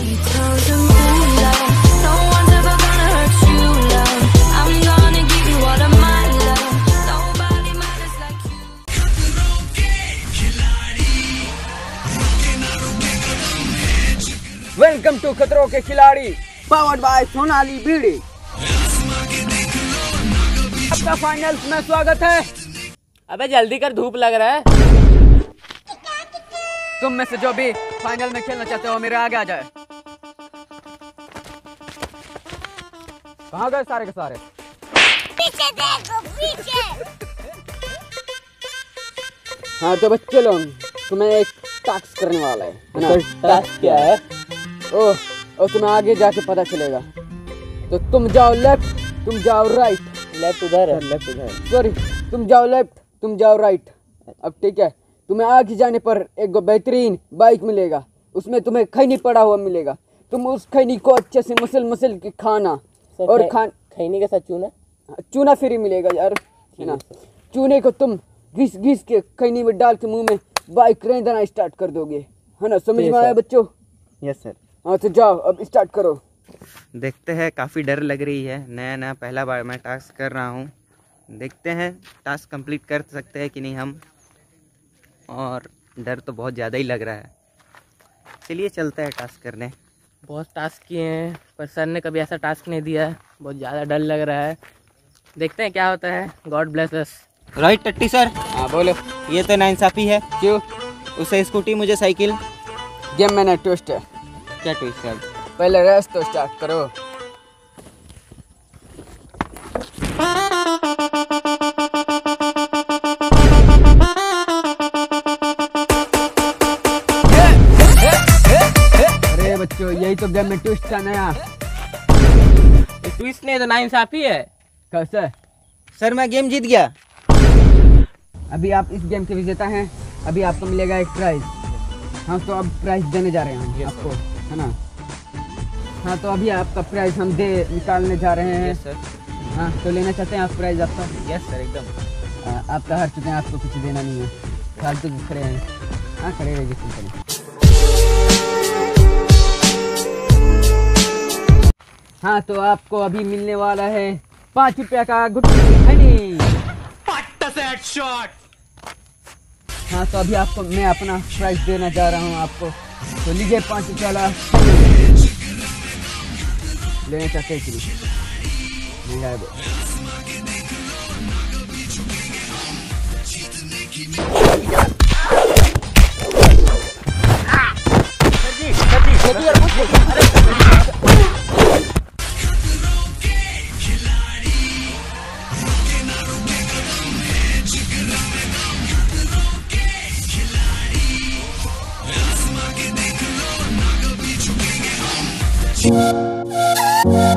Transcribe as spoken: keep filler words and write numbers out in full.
He tells them, ooh, love, no one's ever gonna hurt you, love. I'm gonna give you all of my love. Nobody matters like you. Welcome to Khatron Ke खिलाड़ी, powered by Sonali बीड़ी। आपका finals में स्वागत है। अबे जल्दी कर, धूप लग रहा है। तुम में से जो भी फाइनल में खेलना चाहते हो मेरे आगे आ जाए। कहाँ गए सारे के सारे? पीछे देखो, पीछे। हाँ तो बच्चे लोग, तुम्हें एक टास्क करने वाला है, है ना? टास्क क्या है? ओह, और तुम्हें आगे जाके पता चलेगा। तो तुम जाओ लेफ्ट, तुम जाओ राइट। लेफ्ट उधर है, लेफ्ट उधर। सॉरी, तुम जाओ लेफ्ट, तुम जाओ राइट। अब ठीक है, तुम्हें आगे जाने पर एक बेहतरीन बाइक मिलेगा, उसमें तुम्हें खैनी पड़ा हुआ मिलेगा। तुम उस खैनी को अच्छे से मसल मसल के खाना और खान खैनी के साथ चूना चूना फ्री मिलेगा यार, है ना? चूने को तुम घिस घिस के खैनी में डाल के मुंह में बाइक रेंदना स्टार्ट कर दोगे, है ना? समझ में आया बच्चों? Yes sir. हाँ तो जाओ, अब स्टार्ट करो। देखते हैं, काफ़ी डर लग रही है, नया नया पहला बार मैं टास्क कर रहा हूँ। देखते हैं टास्क कंप्लीट कर सकते हैं कि नहीं हम, और डर तो बहुत ज़्यादा ही लग रहा है। चलिए चलते हैं टास्क करने। बहुत टास्क किए हैं पर सर ने कभी ऐसा टास्क नहीं दिया है, बहुत ज़्यादा डर लग रहा है। देखते हैं क्या होता है। God bless us. राइट टट्टी सर। हाँ बोलो। ये तो नाइंसाफ़ी है। क्यों? उसे स्कूटी, मुझे साइकिल। गेम मैंने ट्विस्ट है। क्या ट्विस्ट है? पहले रेस तो स्टार्ट करो। अरे बच्चों, यही तो गेम में ट्विस्ट था नया। ट्विस्ट नहीं तो नाइंसाफ़ी है। कैसे? सर मैं गेम जीत गया। अभी आप इस गेम के विजेता हैं, अभी आपको मिलेगा एक प्राइज। हाँ तो अब प्राइज देने जा रहे हैं आपको, है ना? हाँ तो अभी आपका प्राइज हम दे निकालने जा रहे हैं। Yes sir. हाँ तो लेना चाहते हैं आप प्राइज आपका? यस सर, एकदम। आ, आप तो हार चुके हैं, आपको कुछ देना नहीं है, फालतू तो खड़े हैं। हाँ खड़े रहिए, चिंता नहीं। हाँ तो आपको अभी मिलने वाला है पाँच रुपया का गुट्टी खैनी। हाँ तो अभी आपको मैं अपना प्राइस देना जा रहा हूँ आपको, तो लीजिए पाँच रुपया वाला। लेना चाहते हैं कि नहीं? नहीं वो। Yeah.